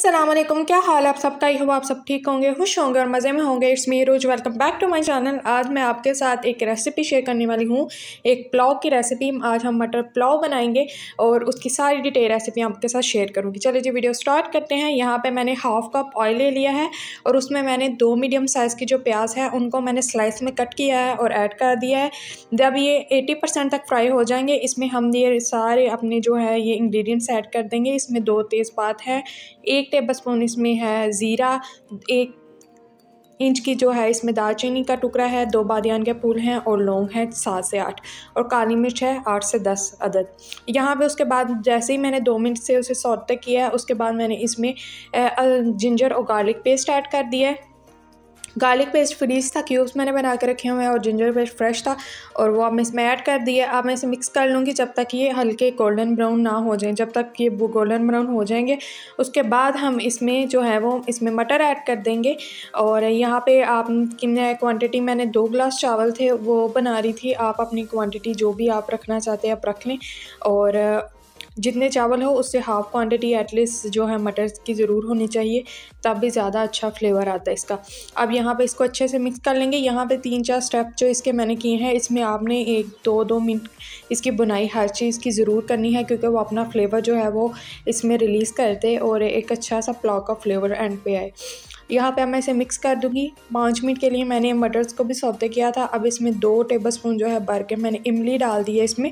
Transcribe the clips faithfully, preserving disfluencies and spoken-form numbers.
अस्सलाम वालेकुम, क्या हाल आप सबका। ही हो आप सब ठीक होंगे, खुश होंगे और मज़े में होंगे। It's me Rose, welcome back to my channel. आज मैं आपके साथ एक रेसिपी शेयर करने वाली हूँ, एक पुलाव की रेसिपी। आज हम मटर पुलाव बनाएंगे और उसकी सारी डिटेल रेसिपी आपके साथ शेयर करूँगी। चलिए जी वीडियो स्टार्ट करते हैं। यहाँ पर मैंने हाफ़ कप ऑयल ले लिया है और उसमें मैंने दो मीडियम साइज़ की जो प्याज है उनको मैंने स्लाइस में कट किया है और ऐड कर दिया है। जब ये एटी परसेंट तक फ्राई हो जाएंगे, इसमें हम ये सारे अपने जो है ये इंग्रेडिएंट्स ऐड कर देंगे। इसमें दो तेज़पात है, एक टेबलस्पून इसमें है ज़ीरा, एक इंच की जो है इसमें दालचीनी का टुकड़ा है, दो बादियान के फूल हैं और लौंग है सात से आठ, और काली मिर्च है आठ से दस अदद। यहाँ पे उसके बाद जैसे ही मैंने दो मिनट से उसे सौते किया है, उसके बाद मैंने इसमें जिंजर और गार्लिक पेस्ट ऐड कर दिया है। गार्लिक पेस्ट फ्रीज था, क्यूब्स मैंने बना के रखे हुए हैं, और जिंजर पेस्ट फ्रेश था और वो अब मैं इसमें ऐड कर दिया। अब मैं इसे मिक्स कर लूँगी जब तक ये हल्के गोल्डन ब्राउन ना हो जाए। जब तक ये गोल्डन ब्राउन हो जाएंगे उसके बाद हम इसमें जो है वो इसमें मटर ऐड कर देंगे। और यहाँ पे आप कितने क्वांटिटी, मैंने दो गिलास चावल थे वो बना रही थी। आप अपनी क्वांटिटी जो भी आप रखना चाहते हैं आप रख लें, और जितने चावल हो उससे हाफ़ क्वांटिटी एटलीस्ट जो है मटर की ज़रूर होनी चाहिए, तब भी ज़्यादा अच्छा फ्लेवर आता है इसका। अब यहाँ पे इसको अच्छे से मिक्स कर लेंगे। यहाँ पे तीन चार स्टेप जो इसके मैंने किए हैं, इसमें आपने एक दो दो मिनट इसकी बुनाई हर चीज़ की ज़रूर करनी है, क्योंकि वो अपना फ्लेवर जो है वो इसमें रिलीज़ करते और एक अच्छा सा पुलाव का फ्लेवर एंड पे आए। यहाँ पे मैं इसे मिक्स कर दूँगी। पाँच मिनट के लिए मैंने मटर्स को भी सौते किया था। अब इसमें दो टेबलस्पून जो है भर के मैंने इमली डाल दी है इसमें,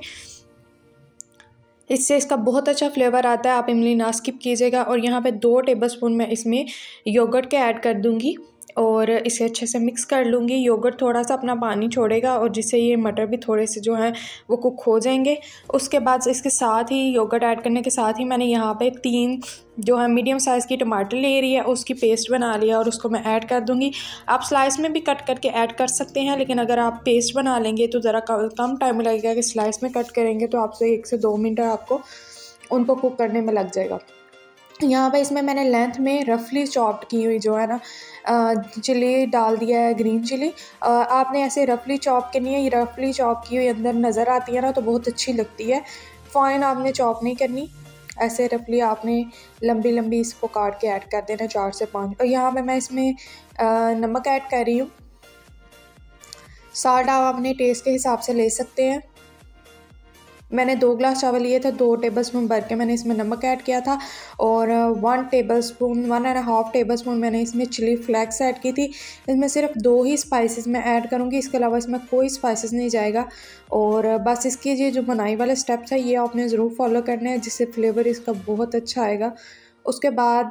इससे इसका बहुत अच्छा फ्लेवर आता है। आप इमली ना स्किप कीजिएगा। और यहाँ पे दो टेबलस्पून मैं इसमें योगर्ट के ऐड कर दूँगी और इसे अच्छे से मिक्स कर लूँगी। योगर्ट थोड़ा सा अपना पानी छोड़ेगा और जिससे ये मटर भी थोड़े से जो हैं वो कुक हो जाएंगे। उसके बाद इसके साथ ही योगर्ट ऐड करने के साथ ही मैंने यहाँ पे तीन जो है मीडियम साइज़ की टमाटर ले रही है, उसकी पेस्ट बना लिया और उसको मैं ऐड कर दूँगी। आप स्लाइस में भी कट करके ऐड कर सकते हैं, लेकिन अगर आप पेस्ट बना लेंगे तो ज़रा कम टाइम लगेगा कि स्लाइस में कट करेंगे तो आपसे एक से दो मिनट आपको उनको कुक करने में लग जाएगा। यहाँ पे इसमें मैंने लेंथ में रफली चॉप्ड की हुई जो है ना चिली डाल दिया है, ग्रीन चिली। आपने ऐसे रफली चॉप करनी है, ये रफली चॉप की हुई अंदर नज़र आती है ना तो बहुत अच्छी लगती है। फाइन आपने चॉप नहीं करनी, ऐसे रफली आपने लंबी लंबी इसको काट के ऐड कर देना, चार से पाँच। और यहाँ पे मैं इसमें नमक ऐड कर रही हूँ। साल्ट आप अपने टेस्ट के हिसाब से ले सकते हैं। मैंने दो ग्लास चावल लिए थे, दो टेबलस्पून भर के मैंने इसमें नमक ऐड किया था, और one tablespoon one and half tablespoon मैंने इसमें चिली फ्लेक्स ऐड की थी। इसमें सिर्फ दो ही स्पाइसेस मैं ऐड करूँगी, इसके अलावा इसमें कोई स्पाइसेस नहीं जाएगा। और बस इसकी ये जो बनाई वाले स्टेप्स है ये आपने ज़रूर फॉलो करने हैं, जिससे फ्लेवर इसका बहुत अच्छा आएगा। उसके बाद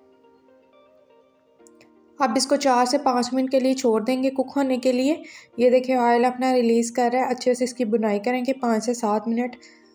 अब इसको चार से पाँच मिनट के लिए छोड़ देंगे कुक होने के लिए। ये देखिए ऑयल अपना रिलीज़ कर रहा है। अच्छे से इसकी बुनाई करेंगे पाँच से सात मिनट।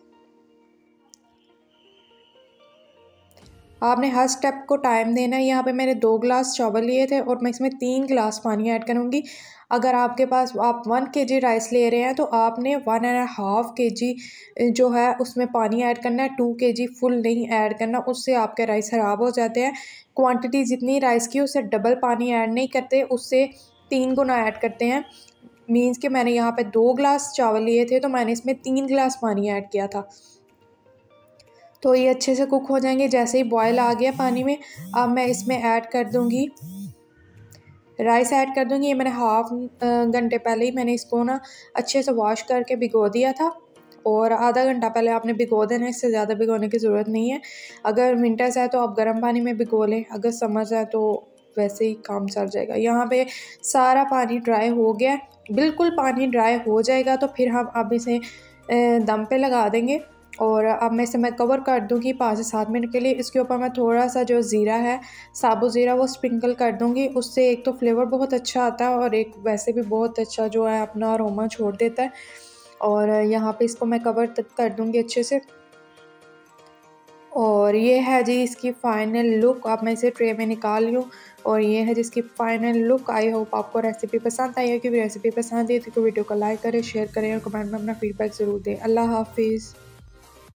आपने हर स्टेप को टाइम देना है। यहाँ पे मैंने दो गिलास चावल लिए थे और मैं इसमें तीन गिलास पानी ऐड करूँगी। अगर आपके पास आप वन के जी राइस ले रहे हैं तो आपने वन एंड हाफ़ के जी जो है उसमें पानी ऐड करना है, टू के जी फुल नहीं ऐड करना, उससे आपके राइस ख़राब हो जाते हैं। क्वांटिटी जितनी राइस की उससे डबल पानी ऐड नहीं करते, उससे तीन गुना ऐड करते हैं। मीन्स कि मैंने यहाँ पे दो गिलास चावल लिए थे तो मैंने इसमें तीन गिलास पानी ऐड किया था। तो ये अच्छे से कुक हो जाएंगे। जैसे ही बॉयल आ गया पानी में, अब मैं इसमें ऐड कर दूँगी राइस ऐड कर दूँगी। ये मैंने हाफ घंटे पहले ही मैंने इसको ना अच्छे से वॉश करके भिगो दिया था, और आधा घंटा पहले आपने भिगो देना, इससे ज़्यादा भिगोने की ज़रूरत नहीं है। अगर विंटर्स है तो आप गर्म पानी में भिगो लें, अगर समर्स है तो वैसे ही काम चल जाएगा। यहाँ पे सारा पानी ड्राई हो गया, बिल्कुल पानी ड्राई हो जाएगा तो फिर हम अब इसे दम पे लगा देंगे। और अब मैं इसे मैं कवर कर दूँगी पाँच से सात मिनट के लिए। इसके ऊपर मैं थोड़ा सा जो ज़ीरा है, साबुत ज़ीरा, वो स्प्रिंकल कर दूँगी। उससे एक तो फ्लेवर बहुत अच्छा आता है और एक वैसे भी बहुत अच्छा जो है अपना अरोमा छोड़ देता है। और यहाँ पे इसको मैं कवर तक कर दूँगी अच्छे से। और ये है जी इसकी फ़ाइनल लुक। अब मैं इसे ट्रे में निकाल लूँ और ये है जिसकी फ़ाइनल लुक। आई होप आपको रेसिपी पसंद आई है। कि रेसिपी पसंद आई तो वीडियो को लाइक करें, शेयर करें और कमेंट में अपना फीडबैक ज़रूर दें। अल्लाह हाफिज़।